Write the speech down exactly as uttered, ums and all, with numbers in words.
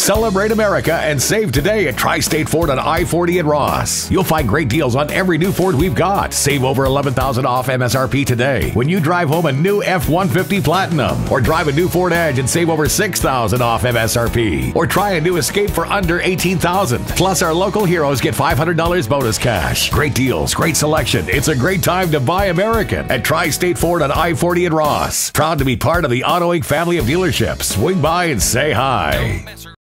Celebrate America and save today at Tri-State Ford on I forty at Ross. You'll find great deals on every new Ford we've got. Save over eleven thousand dollars off M S R P today when you drive home a new F one fifty Platinum, or drive a new Ford Edge and save over six thousand dollars off M S R P, or try a new Escape for under eighteen thousand dollars. Plus, our local heroes get five hundred dollars bonus cash. Great deals, great selection. It's a great time to buy American at Tri-State Ford on I forty at Ross. Proud to be part of the Auto Inc family of dealerships. Swing by and say hi.